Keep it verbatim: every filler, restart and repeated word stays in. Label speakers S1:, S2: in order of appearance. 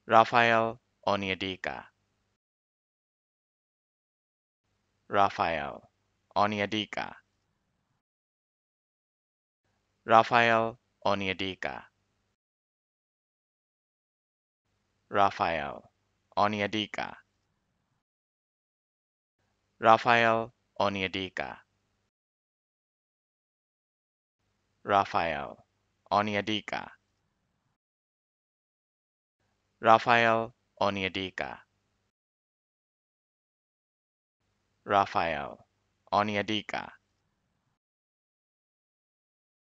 S1: Raphael, Onyedika. Raphael, Onyedika. Raphael, Onyedika. Raphael, Onyedika. Raphael, Onyedika. Raphael, Onyedika. Raphael, Onyedika. Raphael, Onyedika.